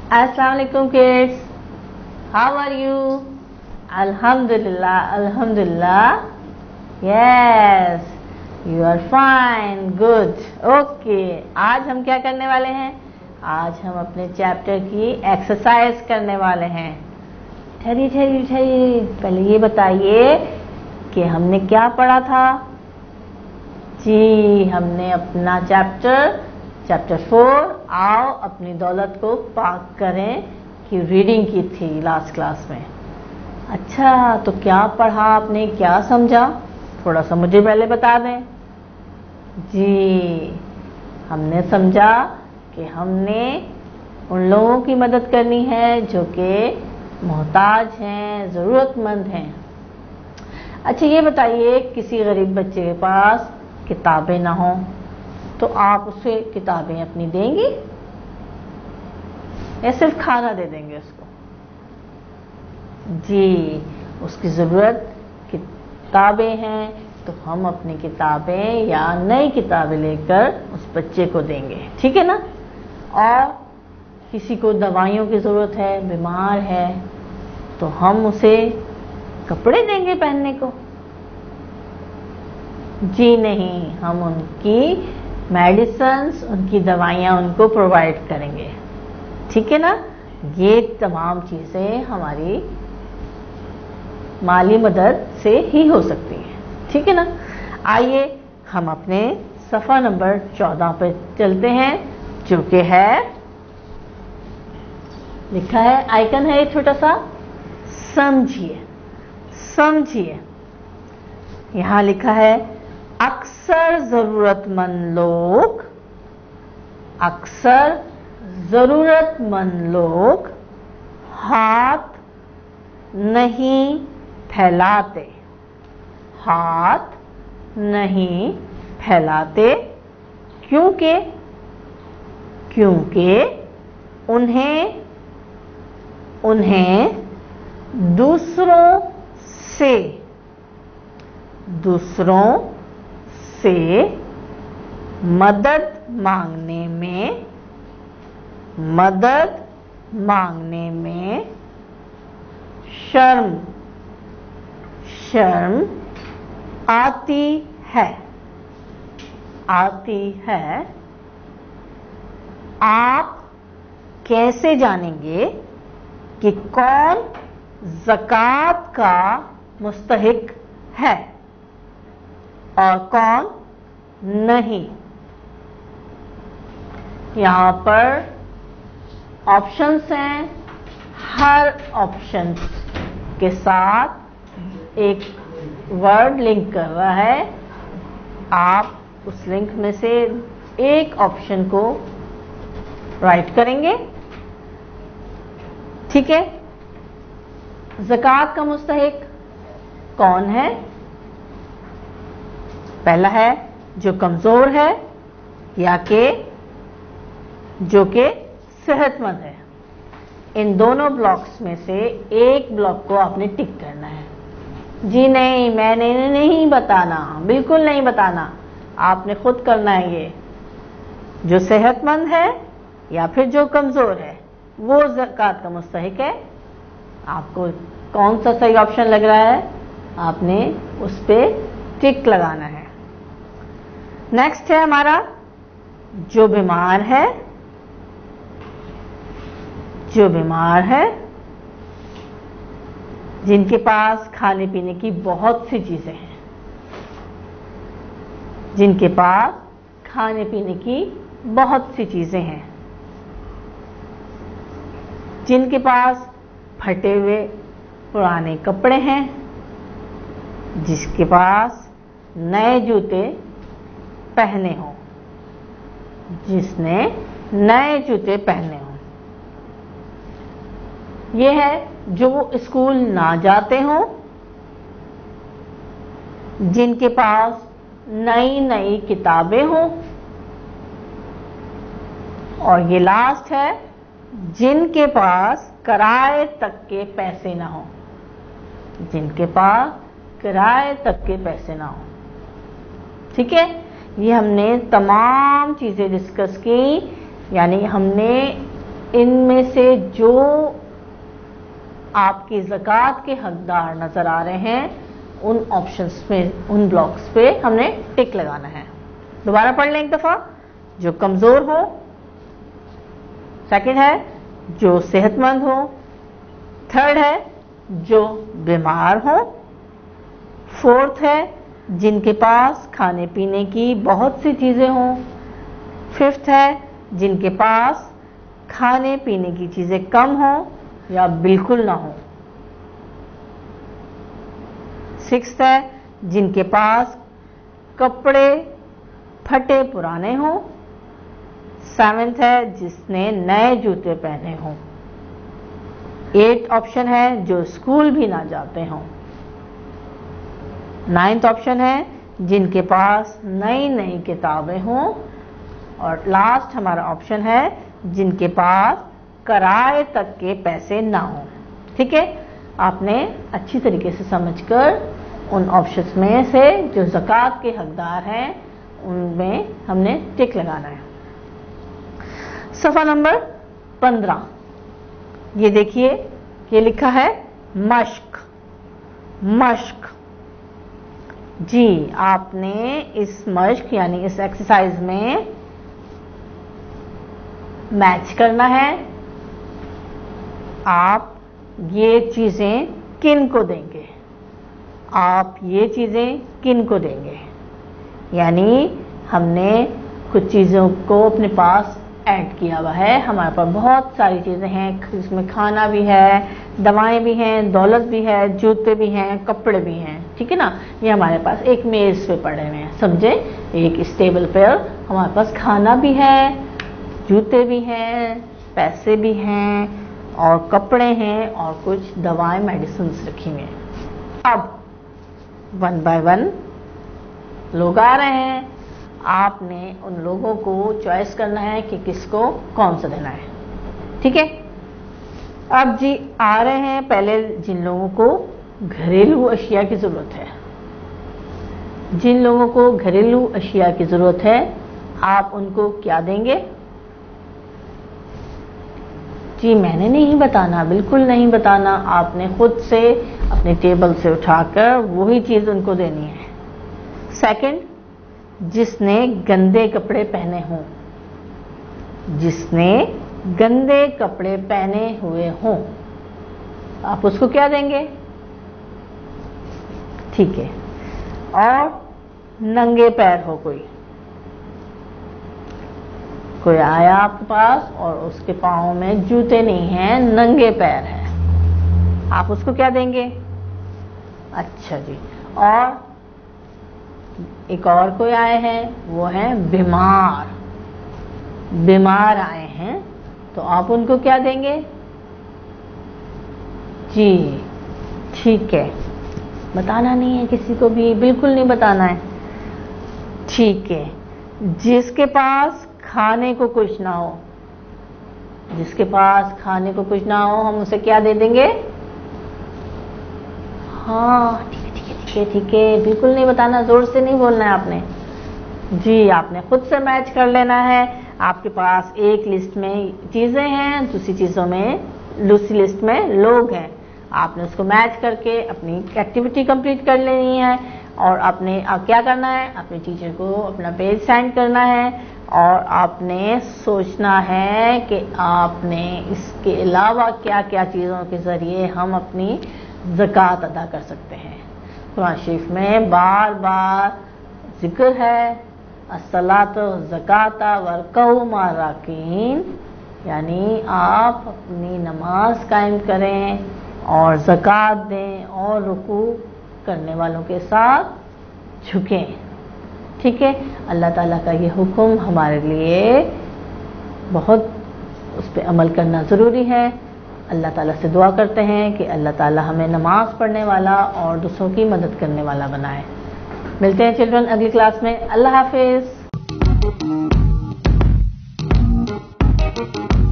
अस्सलाम वालेकुम kids, how are you? अल्हम्दुलिल्लाह, अल्हम्दुलिल्लाह, yes, you are fine, good, okay. आज हम क्या करने वाले हैं? आज हम अपने चैप्टर की एक्सरसाइज करने वाले हैं। ठहरिए, पहले ये बताइए कि हमने क्या पढ़ा था? जी, हमने अपना चैप्टर 4 आओ अपनी दौलत को पाक करें की रीडिंग की थी लास्ट क्लास में। अच्छा, तो क्या पढ़ा आपने, क्या समझा? थोड़ा सा मुझे पहले बता दें। जी, हमने समझा कि हमने उन लोगों की मदद करनी है जो कि मोहताज हैं, ज़रूरतमंद हैं। अच्छा, ये बताइए, किसी गरीब बच्चे के पास किताबें ना हो तो आप उसे किताबें अपनी देंगी या सिर्फ खाना दे देंगे उसको? जी, उसकी ज़रूरत किताबें हैं तो हम अपनी किताबें या नई किताबें लेकर उस बच्चे को देंगे, ठीक है ना? और किसी को दवाइयों की ज़रूरत है, बीमार है, तो हम उसे कपड़े देंगे पहनने को? जी नहीं, हम उनकी मेडिसिन्स, उनकी दवाइयाँ उनको प्रोवाइड करेंगे, ठीक है ना? ये तमाम चीज़ें हमारी माली मदद से ही हो सकती हैं, ठीक है ना? आइए हम अपने सफ़ा नंबर 14 पे चलते हैं, जो कि है, लिखा है, आइकन है एक छोटा सा, समझिए। यहाँ लिखा है, अक्सर ज़रूरतमंद लोग हाथ नहीं फैलाते क्योंकि उन्हें दूसरों से मदद मांगने में शर्म आती है। आप कैसे जानेंगे कि कौन ज़कात का मुस्तहिक है और कौन नहीं? यहाँ पर ऑप्शंस हैं, हर ऑप्शन के साथ एक वर्ड लिंक कर रहा है। आप उस लिंक में से एक ऑप्शन को राइट करेंगे, ठीक है? ज़कात का मुस्तहिक कौन है? पहला है जो कमज़ोर है या कि जो कि सेहतमंद है। इन दोनों ब्लॉक्स में से एक ब्लॉक को आपने टिक करना है। जी नहीं, मैंने नहीं बताना, बिल्कुल नहीं बताना, आपने खुद करना है। ये जो सेहतमंद है या फिर जो कमज़ोर है वो ज़कात का मुस्तहिक है। आपको कौन सा सही ऑप्शन लग रहा है, आपने उस पर टिक लगाना है। नेक्स्ट है हमारा जो बीमार है, जिनके पास खाने पीने की बहुत सी चीज़ें हैं, जिनके पास फटे हुए पुराने कपड़े हैं, जिसके पास नए जूते पहने हों, जिसने नए जूते पहने हों। ये है जो स्कूल ना जाते हों, जिनके पास नई किताबें हों, और ये लास्ट है जिनके पास किराए तक के पैसे ना हों, ठीक है? ये हमने तमाम चीज़ें डिस्कस की, यानी हमने इनमें से जो आपकी ज़कात के हकदार नजर आ रहे हैं उन ऑप्शंस में, उन ब्लॉक्स पे हमने टिक लगाना है। दोबारा पढ़ लें एक दफा। जो कमजोर हो, सेकंड है जो सेहतमंद हो, थर्ड है जो बीमार हो, फोर्थ है जिनके पास खाने पीने की बहुत सी चीजें हों, फिफ्थ है जिनके पास खाने पीने की चीजें कम हो या बिल्कुल ना हो, सिक्स्थ है जिनके पास कपड़े फटे पुराने हों, सेवेंथ है जिसने नए जूते पहने हों, एट्थ ऑप्शन है जो स्कूल भी ना जाते हों, नाइन्थ ऑप्शन है जिनके पास नई नई किताबें हों, और लास्ट हमारा ऑप्शन है जिनके पास किराए तक के पैसे ना हों। ठीक है, आपने अच्छी तरीके से समझकर उन ऑप्शंस में से जो ज़कात के हकदार हैं उनमें हमने टिक लगाना है। सफ़ा नंबर 15, ये देखिए, ये लिखा है मश्क। मश्क जी, आपने इस मश्क यानी इस एक्सरसाइज में मैच करना है। आप ये चीजें किन को देंगे, आप ये चीजें किन को देंगे, यानी हमने कुछ चीजों को अपने पास ऐड किया हुआ है। हमारे पास बहुत सारी चीजें हैं, इसमें खाना भी है, दवाएं भी हैं, दौलत भी है, जूते भी हैं, कपड़े भी हैं। ठीक है ना, ये हमारे पास एक मेज पे पड़े हुए हैं, समझे। एक इस टेबल पर हमारे पास खाना भी है, जूते भी हैं, पैसे भी हैं, और कपड़े हैं, और कुछ दवाएं मेडिसिन रखी हुई हैं। अब 1 बाय 1 लोग आ रहे हैं, आपने उन लोगों को चॉइस करना है कि किसको कौन सा देना है। ठीक है, अब जी आ रहे हैं पहले जिन लोगों को घरेलू अशिया की जरूरत है। जिन लोगों को घरेलू अशिया की जरूरत है, आप उनको क्या देंगे? जी मैंने नहीं बताना, बिल्कुल नहीं बताना, आपने खुद से अपने टेबल से उठाकर वही चीज उनको देनी है। सेकंड, जिसने गंदे कपड़े पहने हों, जिसने गंदे कपड़े पहने हुए हों, आप उसको क्या देंगे? ठीक है, और नंगे पैर हो, कोई आया आपके पास और उसके पाँव में जूते नहीं हैं, नंगे पैर है, आप उसको क्या देंगे? अच्छा जी, और एक और कोई आए हैं, वो हैं बीमार, बीमार आए हैं, तो आप उनको क्या देंगे? जी ठीक है, बताना नहीं है किसी को भी, बिल्कुल नहीं बताना है। ठीक है, जिसके पास खाने को कुछ ना हो, जिसके पास खाने को कुछ ना हो, हम उसे क्या दे देंगे? हाँ ठीक है ठीक है ठीक है ठीक है, बिल्कुल नहीं बताना, जोर से नहीं बोलना है आपने। जी आपने खुद से मैच कर लेना है। आपके पास एक लिस्ट में चीजें हैं, दूसरी लिस्ट में लोग हैं, आपने उसको मैच करके अपनी एक्टिविटी कंप्लीट कर लेनी है। और आपने क्या करना है? अपने टीचर को अपना पेज सेंड करना है, और आपने सोचना है कि आपने इसके अलावा क्या क्या चीज़ों के ज़रिए हम अपनी ज़कात अदा कर सकते हैं। कुरान शरीफ में बार बार जिक्र है, अस्सलातु ज़काता वरकऊ मा राकीन, यानी आप अपनी नमाज कायम करें और ज़कात दें और रुकू करने वालों के साथ झुकें। ठीक है, अल्लाह ताला का ये हुक्म हमारे लिए बहुत, उस पर अमल करना ज़रूरी है। अल्लाह ताला से दुआ करते हैं कि अल्लाह ताला हमें नमाज पढ़ने वाला और दूसरों की मदद करने वाला बनाए। मिलते हैं चिल्ड्रन अगली क्लास में। अल्लाह हाफिज़।